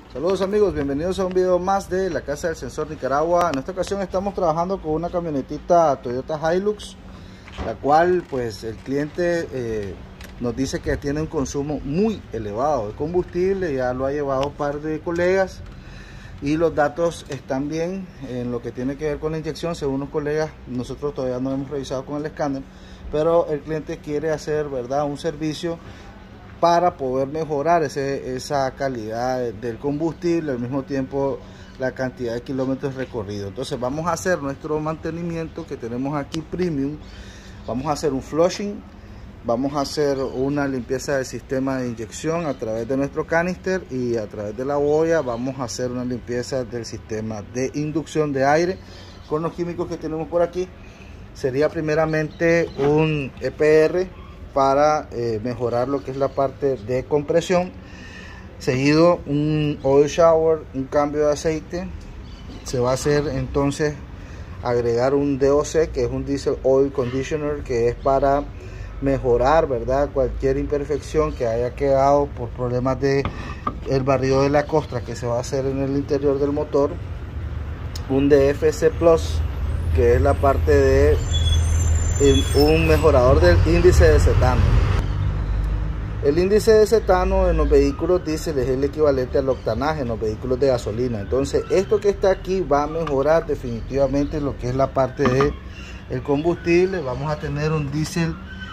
Saludos amigos, bienvenidos a un video más de la Casa del Sensor Nicaragua. En esta ocasión estamos trabajando con una camionetita Toyota Hilux, la cual pues el cliente nos dice que tiene un consumo muy elevado de combustible. Ya lo ha llevado un par de colegas y los datos están bien en lo que tiene que ver con la inyección. Según los colegas, nosotros todavía no hemos revisado con el escáner, pero el cliente quiere hacer, ¿verdad?, un servicio para poder mejorar esa calidad del combustible, al mismo tiempo la cantidad de kilómetros recorridos. Entonces vamos a hacer nuestro mantenimiento que tenemos aquí premium. Vamos a hacer un flushing, vamos a hacer una limpieza del sistema de inyección a través de nuestro canister, y a través de la boya vamos a hacer una limpieza del sistema de inducción de aire con los químicos que tenemos por aquí. Sería primeramente un EPR para mejorar lo que es la parte de compresión, seguido un oil shower, un cambio de aceite. Se va a hacer entonces agregar un DOC, que es un diesel oil conditioner, que es para mejorar, ¿verdad?, cualquier imperfección que haya quedado por problemas de el barrido de la costra que se va a hacer en el interior del motor. Un DFC Plus, que es la parte de un mejorador del índice de cetano. El índice de cetano en los vehículos diésel es el equivalente al octanaje en los vehículos de gasolina. Entonces esto que está aquí va a mejorar definitivamente lo que es la parte de el combustible. Vamos a tener un diesel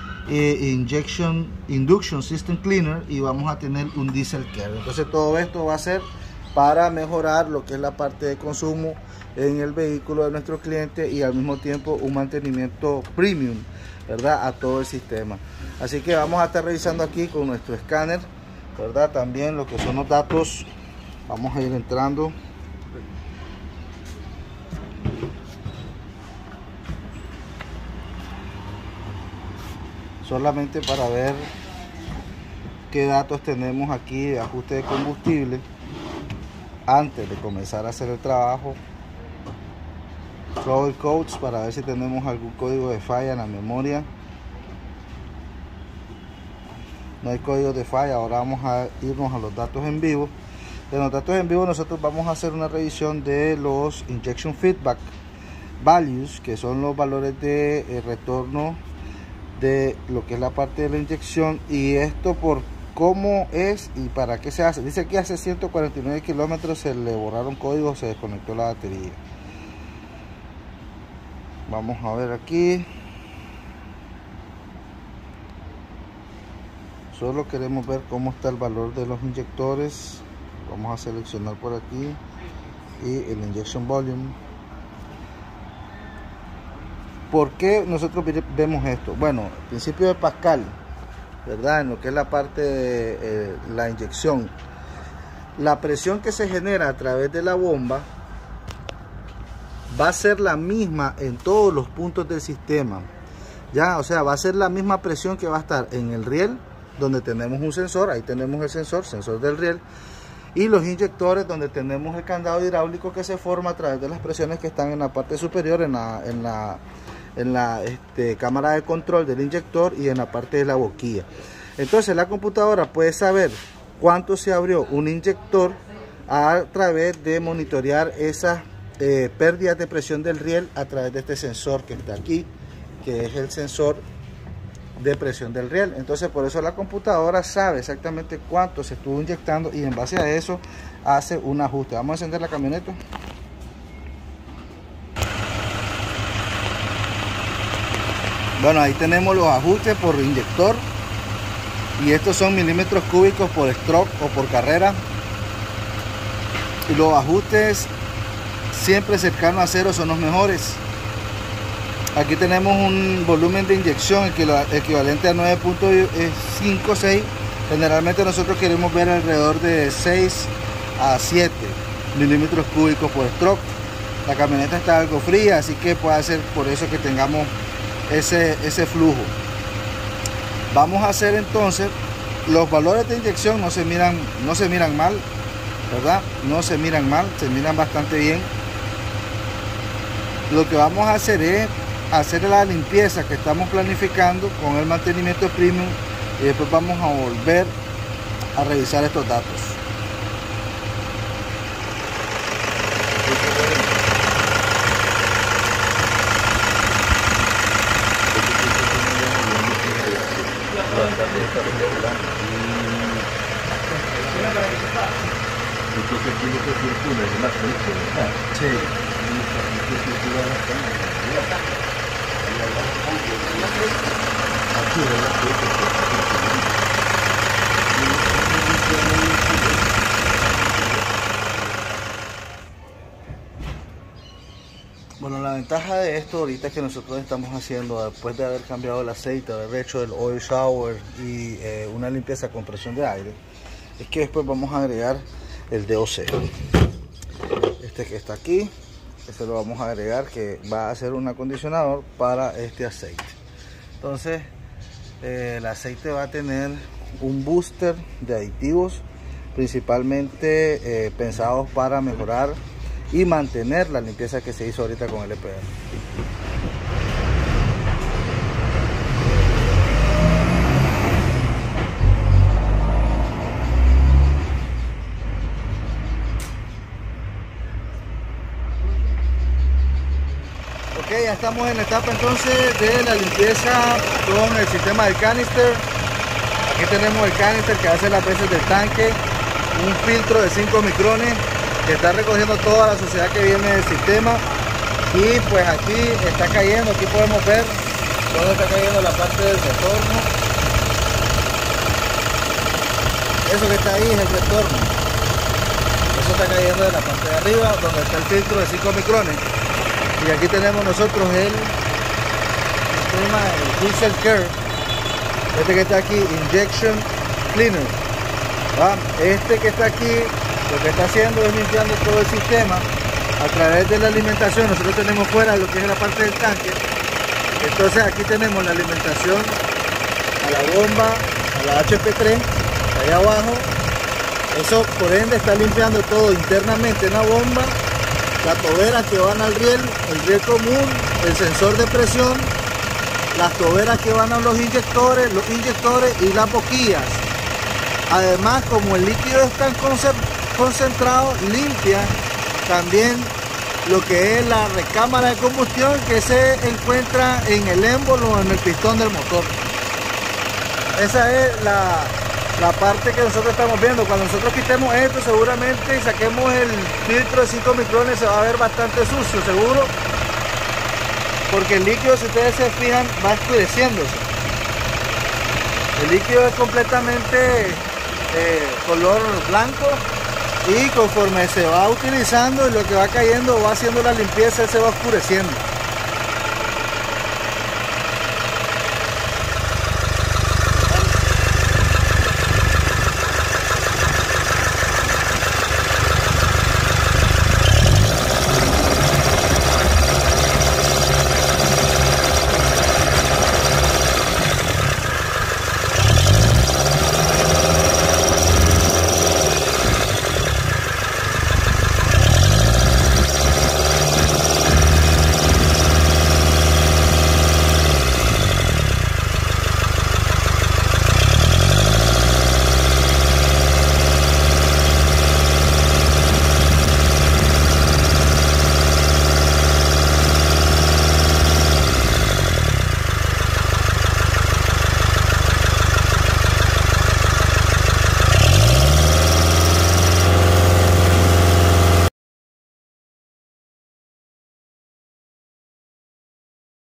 induction system cleaner, y vamos a tener un diesel care. Entonces todo esto va a ser para mejorar lo que es la parte de consumo en el vehículo de nuestro cliente, y al mismo tiempo un mantenimiento premium, ¿verdad?, a todo el sistema. Así que vamos a estar revisando aquí con nuestro escáner, ¿verdad?, también lo que son los datos. Vamos a ir entrando. Solamente para ver qué datos tenemos aquí de ajuste de combustible antes de comenzar a hacer el trabajo. Trouble codes, para ver si tenemos algún código de falla en la memoria. No hay código de falla. Ahora vamos a irnos a los datos en vivo. En los datos en vivo nosotros vamos a hacer una revisión de los injection feedback values, que son los valores de retorno de lo que es la parte de la inyección, y esto por cómo es y para qué se hace. Dice que hace 149 kilómetros se le borraron códigos, se desconectó la batería. Vamos a ver aquí. Solo queremos ver cómo está el valor de los inyectores. Vamos a seleccionar por aquí y el injection volume. ¿Por qué nosotros vemos esto? Bueno, el principio de Pascal, ¿verdad?, en lo que es la parte de la inyección, la presión que se genera a través de la bomba va a ser la misma en todos los puntos del sistema, ya, o sea, va a ser la misma presión que va a estar en el riel, donde tenemos un sensor. Ahí tenemos el sensor del riel, y los inyectores, donde tenemos el candado hidráulico que se forma a través de las presiones que están en la parte superior, en la cámara de control del inyector, y en la parte de la boquilla. Entonces la computadora puede saber cuánto se abrió un inyector a través de monitorear esas pérdidas de presión del riel a través de este sensor que está aquí, que es el sensor de presión del riel. Entonces por eso la computadora sabe exactamente cuánto se estuvo inyectando, y en base a eso hace un ajuste. Vamos a encender la camioneta. Bueno, ahí tenemos los ajustes por inyector, y estos son milímetros cúbicos por stroke o por carrera, y los ajustes siempre cercanos a cero son los mejores. Aquí tenemos un volumen de inyección equivalente a 9.56. Generalmente nosotros queremos ver alrededor de 6 a 7 milímetros cúbicos por stroke. La camioneta está algo fría, así que puede ser por eso que tengamos ese flujo. Vamos a hacer entonces los valores de inyección. No se miran mal, ¿verdad? No se miran mal, se miran bastante bien. Lo que vamos a hacer es hacer la limpieza que estamos planificando con el mantenimiento premium, y después vamos a volver a revisar estos datos. Entonces aquí lo que circula es la frente, ¿verdad? Sí. Aquí, ¿verdad? Bueno, la ventaja de esto ahorita que nosotros estamos haciendo, después de haber cambiado el aceite, haber hecho el oil shower y una limpieza con presión de aire, es que después vamos a agregar el DOC. Este que está aquí, este lo vamos a agregar, que va a ser un acondicionador para este aceite. Entonces, el aceite va a tener un booster de aditivos, principalmente pensados para mejorar y mantener la limpieza que se hizo ahorita con el EPR. Ok, ya estamos en la etapa entonces de la limpieza con el sistema del canister. Aquí tenemos el canister que hace las veces del tanque, un filtro de 5 micrones que está recogiendo toda la suciedad que viene del sistema. Y pues aquí está cayendo, aquí podemos ver dónde está cayendo la parte del retorno. Eso que está ahí es el retorno. Eso está cayendo de la parte de arriba, donde está el filtro de 5 micrones. Y aquí tenemos nosotros el sistema, el Diesel Care. Este que está aquí, Injection Cleaner. ¿Va? Este que está aquí, lo que está haciendo es limpiando todo el sistema a través de la alimentación. Nosotros tenemos fuera lo que es la parte del tanque. Entonces aquí tenemos la alimentación a la bomba, a la HP3, allá abajo. Eso por ende está limpiando todo internamente en la bomba, las toberas que van al riel, el riel común, el sensor de presión, las toberas que van a los inyectores y las boquillas. Además, como el líquido es tan concentrado, limpia también lo que es la recámara de combustión que se encuentra en el émbolo o en el pistón del motor. Esa es la parte que nosotros estamos viendo. Cuando nosotros quitemos esto, seguramente y saquemos el filtro de 5 micrones, se va a ver bastante sucio, seguro, porque el líquido, si ustedes se fijan, va oscureciéndose. El líquido es completamente color blanco, y conforme se va utilizando y lo que va cayendo va haciendo la limpieza, se va oscureciendo.